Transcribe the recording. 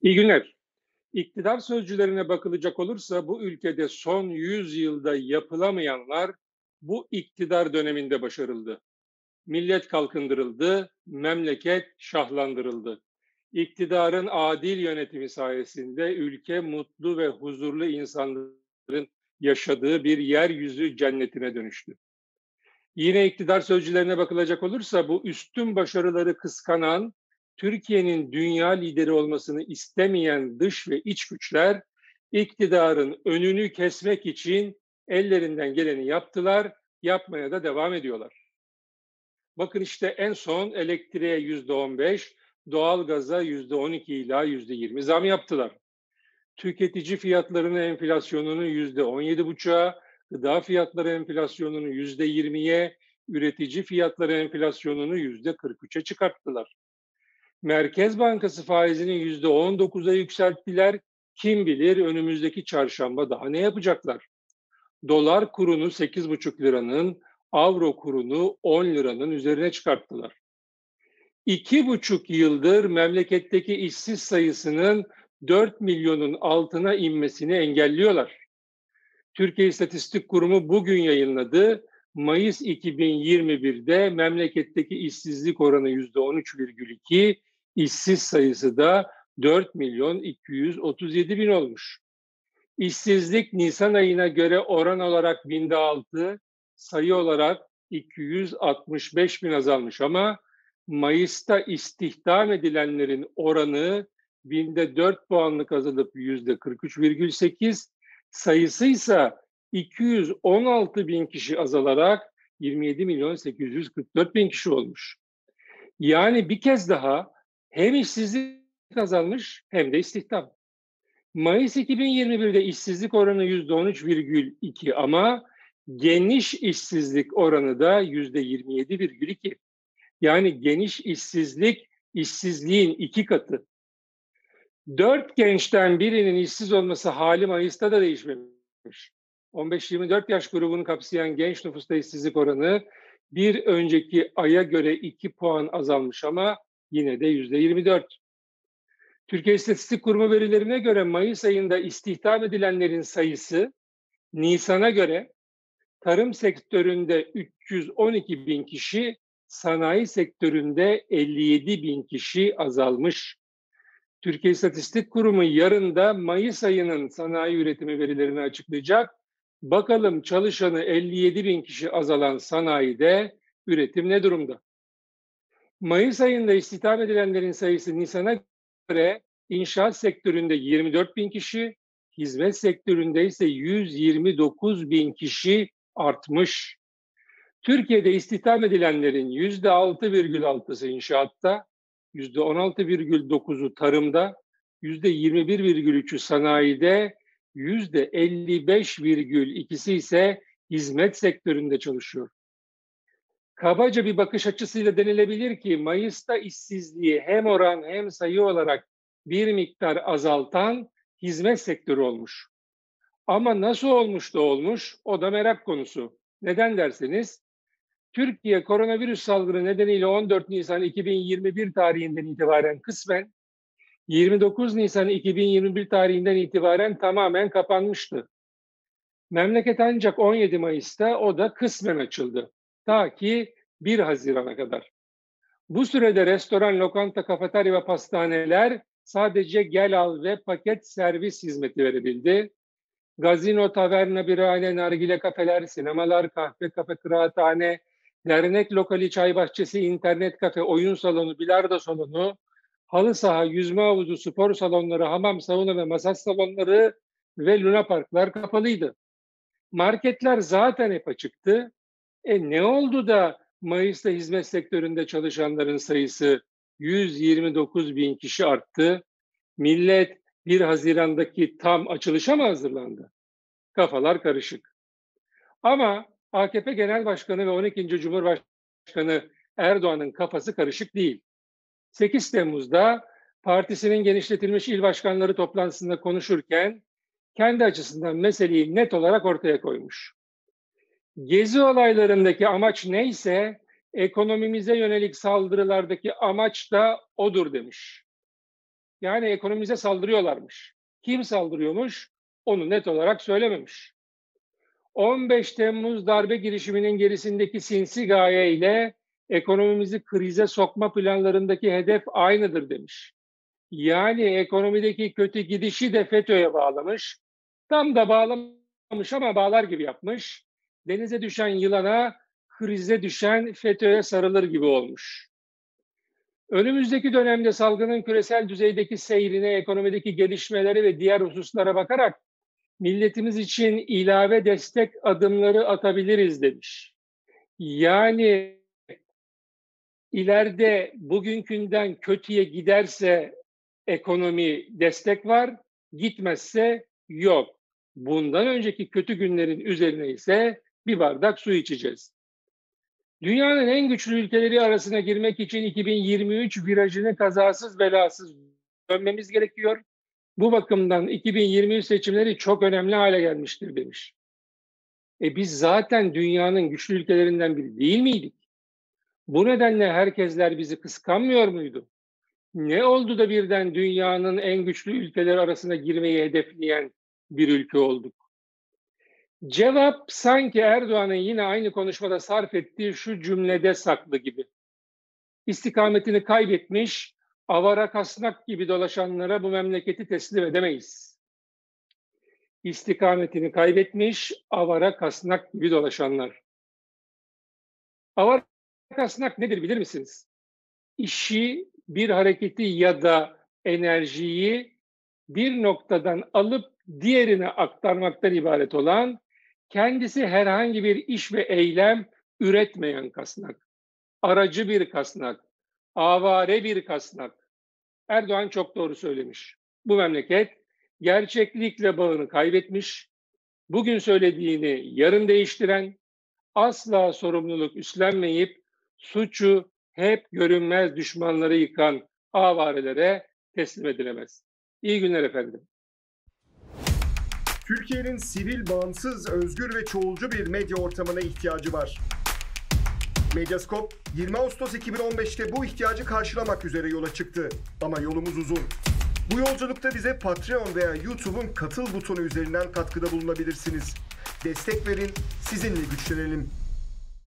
İyi günler. İktidar sözcülerine bakılacak olursa bu ülkede son 100 yılda yapılamayanlar bu iktidar döneminde başarıldı. Millet kalkındırıldı, memleket şahlandırıldı. İktidarın adil yönetimi sayesinde ülke mutlu ve huzurlu insanların yaşadığı bir yeryüzü cennetine dönüştü. Yine iktidar sözcülerine bakılacak olursa bu üstün başarıları kıskanan, Türkiye'nin dünya lideri olmasını istemeyen dış ve iç güçler iktidarın önünü kesmek için ellerinden geleni yaptılar, yapmaya da devam ediyorlar. Bakın işte en son elektriğe %15, doğalgaza %12 ila %20 zam yaptılar. Tüketici fiyatlarının enflasyonunu %17,5'a, gıda fiyatları enflasyonunu %20'ye, üretici fiyatları enflasyonunu %43'e çıkarttılar. Merkez Bankası faizini %19'a yükselttiler. Kim bilir önümüzdeki çarşamba daha ne yapacaklar? Dolar kurunu 8,5 liranın, avro kurunu 10 liranın üzerine çıkarttılar. 2,5 yıldır memleketteki işsiz sayısının 4 milyonun altına inmesini engelliyorlar. Türkiye İstatistik Kurumu bugün yayınladı. Mayıs 2021'de memleketteki işsizlik oranı %13,2, işsiz sayısı da 4 milyon 237 bin olmuş. İşsizlik Nisan ayına göre oran olarak binde 6, sayı olarak 265 bin azalmış ama Mayıs'ta istihdam edilenlerin oranı binde 4 puanlık azalıp %43,8, sayısı ise 216 bin kişi azalarak 27 milyon 844 bin kişi olmuş. Yani bir kez daha hem işsizlik azalmış hem de istihdam. Mayıs 2021'de işsizlik oranı %13,2 ama geniş işsizlik oranı da %27,2. Yani geniş işsizlik işsizliğin 2 katı. 4 gençten birinin işsiz olması hali Mayıs'ta da değişmemiş. 15-24 yaş grubunu kapsayan genç nüfusta işsizlik oranı bir önceki aya göre 2 puan azalmış ama yine de %24. Türkiye İstatistik Kurumu verilerine göre Mayıs ayında istihdam edilenlerin sayısı Nisan'a göre tarım sektöründe 312 bin kişi, sanayi sektöründe 57 bin kişi azalmış. Türkiye İstatistik Kurumu yarın da Mayıs ayının sanayi üretimi verilerini açıklayacak. Bakalım çalışanı 57 bin kişi azalan sanayide üretim ne durumda? Mayıs ayında istihdam edilenlerin sayısı Nisan'a göre inşaat sektöründe 24 bin kişi, hizmet sektöründe ise 129 bin kişi artmış. Türkiye'de istihdam edilenlerin %6,6'sı inşaatta, %16,9'u tarımda, %21,3'ü sanayide, %55,2'si ise hizmet sektöründe çalışıyor. Kabaca bir bakış açısıyla denilebilir ki Mayıs'ta işsizliği hem oran hem sayı olarak bir miktar azaltan hizmet sektörü olmuş. Ama nasıl olmuş da olmuş o da merak konusu. Neden derseniz Türkiye koronavirüs salgını nedeniyle 14 Nisan 2021 tarihinden itibaren kısmen 29 Nisan 2021 tarihinden itibaren tamamen kapanmıştı. Memleket ancak 17 Mayıs'ta o da kısmen açıldı. Ta ki 1 Haziran'a kadar. Bu sürede restoran, lokanta, kafeterya ve pastaneler sadece gel al ve paket servis hizmeti verebildi. Gazino, taverna, birahane, nargile kafeler, sinemalar, kahve kafe, kıraathane, dernek lokali, çay bahçesi, internet kafe, oyun salonu, bilardo salonu, halı saha, yüzme havuzu, spor salonları, hamam, sauna ve masaj salonları ve luna parklar kapalıydı. Marketler zaten hep açıktı. Ne oldu da Mayıs'ta hizmet sektöründe çalışanların sayısı 129 bin kişi arttı? Millet 1 Haziran'daki tam açılışa mı hazırlandı? Kafalar karışık. Ama AKP Genel Başkanı ve 12. Cumhurbaşkanı Erdoğan'ın kafası karışık değil. 8 Temmuz'da partisinin genişletilmiş il başkanları toplantısında konuşurken kendi açısından meseleyi net olarak ortaya koymuş. Gezi olaylarındaki amaç neyse ekonomimize yönelik saldırılardaki amaç da odur demiş. Yani ekonomimize saldırıyorlarmış. Kim saldırıyormuş? Onu net olarak söylememiş. 15 Temmuz darbe girişiminin gerisindeki sinsi gaye ile ekonomimizi krize sokma planlarındaki hedef aynıdır demiş. Yani ekonomideki kötü gidişi de FETÖ'ye bağlamış. Tam da bağlamamış ama bağlar gibi yapmış. Denize düşen yılana, krize düşen FETÖ'ye sarılır gibi olmuş. Önümüzdeki dönemde salgının küresel düzeydeki seyrine, ekonomideki gelişmeleri ve diğer hususlara bakarak milletimiz için ilave destek adımları atabiliriz demiş. Yani ileride bugünkünden kötüye giderse ekonomi destek var, gitmezse yok. Bundan önceki kötü günlerin üzerine ise bir bardak su içeceğiz. Dünyanın en güçlü ülkeleri arasına girmek için 2023 virajını kazasız belasız dönmemiz gerekiyor. Bu bakımdan 2023 seçimleri çok önemli hale gelmiştir demiş. Biz zaten dünyanın güçlü ülkelerinden biri değil miydik? Bu nedenle herkesler bizi kıskanmıyor muydu? Ne oldu da birden dünyanın en güçlü ülkeleri arasına girmeyi hedefleyen bir ülke olduk? Cevap sanki Erdoğan'ın yine aynı konuşmada sarf ettiği şu cümlede saklı gibi. İstikametini kaybetmiş, avara kasnak gibi dolaşanlara bu memleketi teslim edemeyiz. İstikametini kaybetmiş, avara kasnak gibi dolaşanlar. Avara kasnak nedir bilir misiniz? İşi, bir hareketi ya da enerjiyi bir noktadan alıp diğerine aktarmaktan ibaret olan, kendisi herhangi bir iş ve eylem üretmeyen kasnak. Aracı bir kasnak, avare bir kasnak. Erdoğan çok doğru söylemiş. Bu memleket gerçeklikle bağını kaybetmiş, bugün söylediğini yarın değiştiren, asla sorumluluk üstlenmeyip suçu hep görünmez düşmanları yıkan avarelere teslim edilemez. İyi günler efendim. Türkiye'nin sivil, bağımsız, özgür ve çoğulcu bir medya ortamına ihtiyacı var. Medyascope 20 Ağustos 2015'te bu ihtiyacı karşılamak üzere yola çıktı. Ama yolumuz uzun. Bu yolculukta bize Patreon veya YouTube'un katıl butonu üzerinden katkıda bulunabilirsiniz. Destek verin, sizinle güçlenelim.